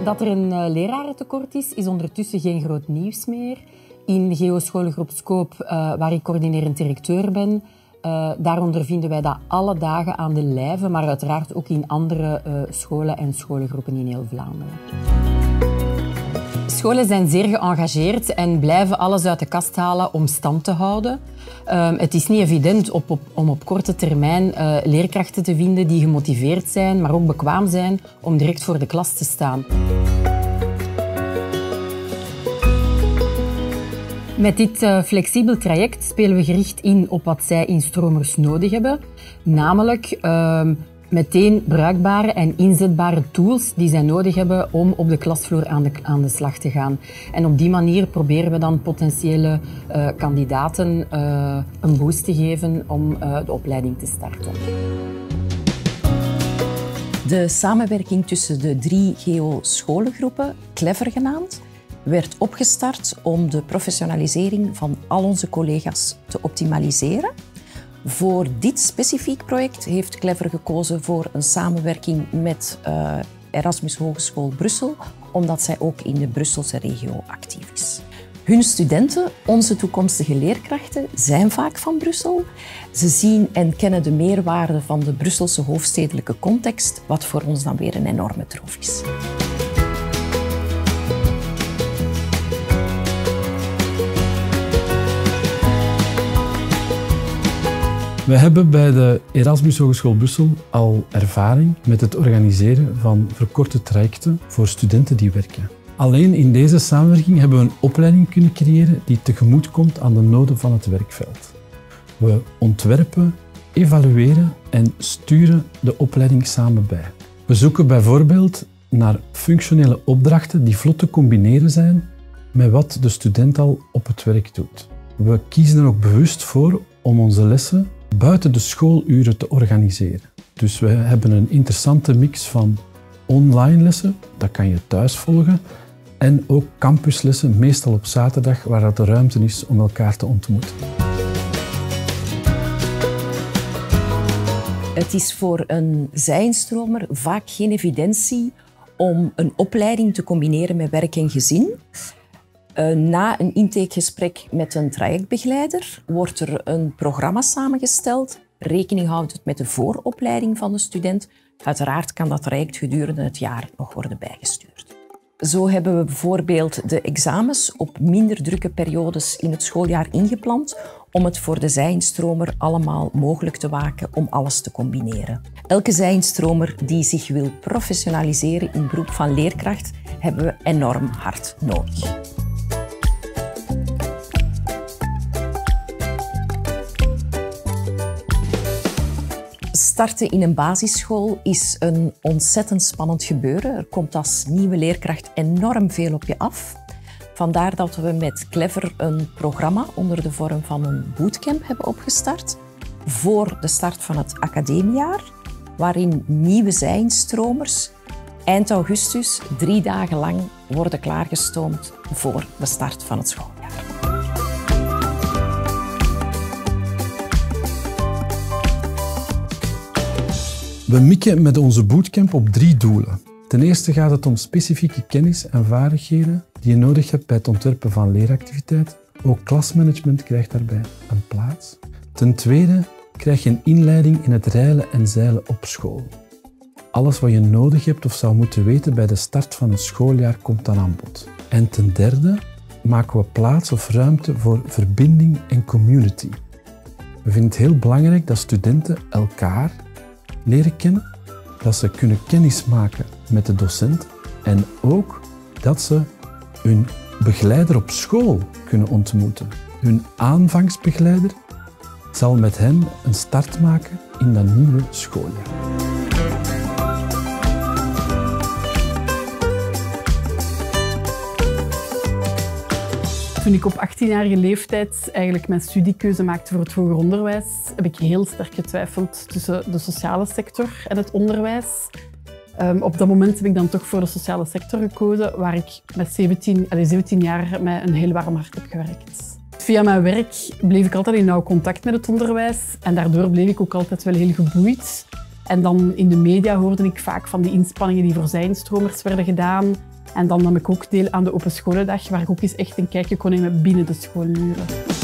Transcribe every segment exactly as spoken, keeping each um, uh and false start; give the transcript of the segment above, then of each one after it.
Dat er een uh, lerarentekort is, is ondertussen geen groot nieuws meer. In G O-scholengroep Scope, uh, waar ik coördinerend directeur ben, uh, daar ondervinden wij dat alle dagen aan de lijve, maar uiteraard ook in andere uh, scholen en scholengroepen in heel Vlaanderen. Scholen zijn zeer geëngageerd en blijven alles uit de kast halen om stand te houden. Uh, het is niet evident op, op, om op korte termijn uh, leerkrachten te vinden die gemotiveerd zijn, maar ook bekwaam zijn om direct voor de klas te staan. Met dit uh, flexibel traject spelen we gericht in op wat zij instromers nodig hebben, namelijk uh, meteen bruikbare en inzetbare tools die zij nodig hebben om op de klasvloer aan de, aan de slag te gaan. En op die manier proberen we dan potentiële uh, kandidaten uh, een boost te geven om uh, de opleiding te starten. De samenwerking tussen de drie G O-scholengroepen, Clever genaamd, werd opgestart om de professionalisering van al onze collega's te optimaliseren. Voor dit specifiek project heeft Clever gekozen voor een samenwerking met uh, Erasmus Hogeschool Brussel, omdat zij ook in de Brusselse regio actief is. Hun studenten, onze toekomstige leerkrachten, zijn vaak van Brussel. Ze zien en kennen de meerwaarde van de Brusselse hoofdstedelijke context, wat voor ons dan weer een enorme troef is. We hebben bij de Erasmus Hogeschool Brussel al ervaring met het organiseren van verkorte trajecten voor studenten die werken. Alleen in deze samenwerking hebben we een opleiding kunnen creëren die tegemoet komt aan de noden van het werkveld. We ontwerpen, evalueren en sturen de opleiding samen bij. We zoeken bijvoorbeeld naar functionele opdrachten die vlot te combineren zijn met wat de student al op het werk doet. We kiezen er ook bewust voor om onze lessen buiten de schooluren te organiseren. Dus we hebben een interessante mix van online lessen, dat kan je thuis volgen, en ook campuslessen, meestal op zaterdag, waar dat de ruimte is om elkaar te ontmoeten. Het is voor een zijinstromer vaak geen evidentie om een opleiding te combineren met werk en gezin. Na een intakegesprek met een trajectbegeleider wordt er een programma samengesteld, rekening houdend met de vooropleiding van de student. Uiteraard kan dat traject gedurende het jaar nog worden bijgestuurd. Zo hebben we bijvoorbeeld de examens op minder drukke periodes in het schooljaar ingepland om het voor de zijinstromer allemaal mogelijk te maken om alles te combineren. Elke zijinstromer die zich wil professionaliseren in beroep van leerkracht hebben we enorm hard nodig. Starten in een basisschool is een ontzettend spannend gebeuren. Er komt als nieuwe leerkracht enorm veel op je af. Vandaar dat we met Clever een programma onder de vorm van een bootcamp hebben opgestart voor de start van het academiejaar, waarin nieuwe zijinstromers eind augustus drie dagen lang worden klaargestoomd voor de start van het schooljaar. We mikken met onze bootcamp op drie doelen. Ten eerste gaat het om specifieke kennis en vaardigheden die je nodig hebt bij het ontwerpen van leeractiviteiten. Ook klasmanagement krijgt daarbij een plaats. Ten tweede krijg je een inleiding in het reilen en zeilen op school. Alles wat je nodig hebt of zou moeten weten bij de start van een schooljaar komt dan aan bod. En ten derde maken we plaats of ruimte voor verbinding en community. We vinden het heel belangrijk dat studenten elkaar leren kennen, dat ze kunnen kennis maken met de docent en ook dat ze hun begeleider op school kunnen ontmoeten. Hun aanvangsbegeleider zal met hen een start maken in dat nieuwe schooljaar. Toen ik op achttienjarige leeftijd eigenlijk mijn studiekeuze maakte voor het hoger onderwijs, heb ik heel sterk getwijfeld tussen de sociale sector en het onderwijs. Um, op dat moment heb ik dan toch voor de sociale sector gekozen, waar ik met zeventien, allez, zeventien jaar met een heel warm hart heb gewerkt. Via mijn werk bleef ik altijd in nauw contact met het onderwijs en daardoor bleef ik ook altijd wel heel geboeid. En dan in de media hoorde ik vaak van die inspanningen die voor zijinstromers werden gedaan. En dan nam ik ook deel aan de Open Scholendag, waar ik ook eens echt een kijkje kon nemen binnen de schoolmuren.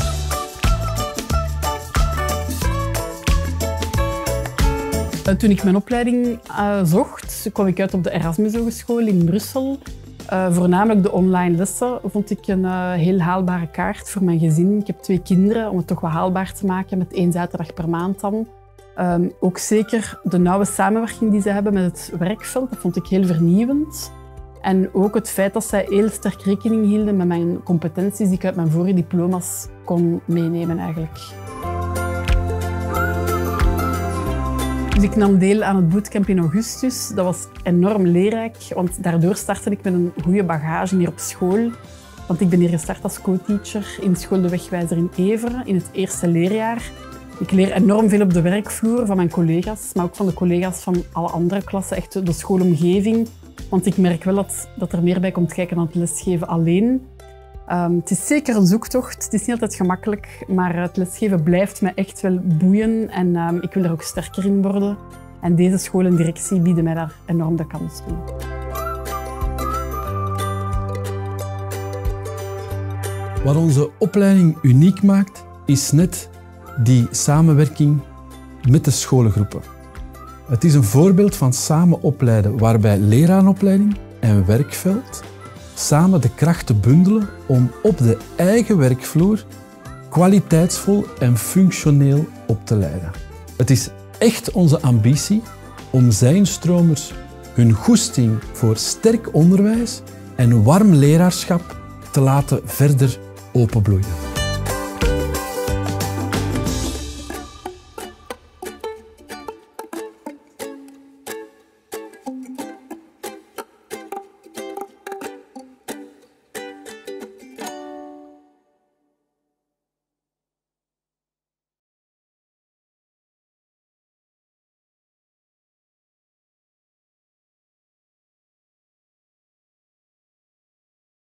Toen ik mijn opleiding uh, zocht, kwam ik uit op de Erasmus Hogeschool in Brussel. Uh, voornamelijk de online lessen vond ik een uh, heel haalbare kaart voor mijn gezin. Ik heb twee kinderen, om het toch wat haalbaar te maken met één zaterdag per maand dan. Um, ook zeker de nauwe samenwerking die ze hebben met het werkveld, dat vond ik heel vernieuwend. En ook het feit dat zij heel sterk rekening hielden met mijn competenties die ik uit mijn vorige diploma's kon meenemen eigenlijk. Dus ik nam deel aan het bootcamp in augustus. Dat was enorm leerrijk, want daardoor startte ik met een goede bagage hier op school. Want ik ben hier gestart als co-teacher in school De Wegwijzer in Everen in het eerste leerjaar. Ik leer enorm veel op de werkvloer van mijn collega's, maar ook van de collega's van alle andere klassen, echt de schoolomgeving. Want ik merk wel dat, dat er meer bij komt kijken dan het lesgeven alleen. Um, het is zeker een zoektocht, het is niet altijd gemakkelijk, maar het lesgeven blijft me echt wel boeien en um, ik wil er ook sterker in worden. En deze school en directie bieden mij daar enorm de kans toe. Wat onze opleiding uniek maakt, is net die samenwerking met de scholengroepen. Het is een voorbeeld van samen opleiden, waarbij leraaropleiding en werkveld samen de krachten bundelen om op de eigen werkvloer kwaliteitsvol en functioneel op te leiden. Het is echt onze ambitie om zijnstromers hun goesting voor sterk onderwijs en warm leraarschap te laten verder openbloeien.